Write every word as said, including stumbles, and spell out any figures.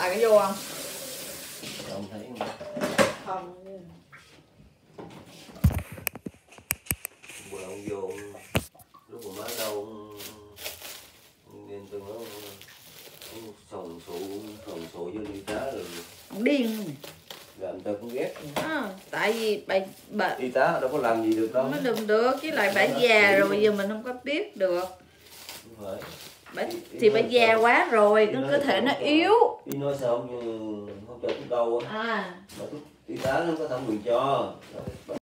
lại cái vô không? Không thấy Không. bữa ông vô lúc mà mới đâu nên tôi nói sòng sụ sòng sụ vô đi cá rồi Ông điên làm ta cũng ghét. à, tại vì bà bà Y tá đâu có làm gì được đâu. nó đừng được, với lại bà già rồi giờ mình không có biết được. Phải. Bà, thì bà già quá rồi, cái cơ thể nó yếu. Y nói sao không, không cho thuốc đâu á. À. Mà thuốc y tá nó có thẩm quyền cho.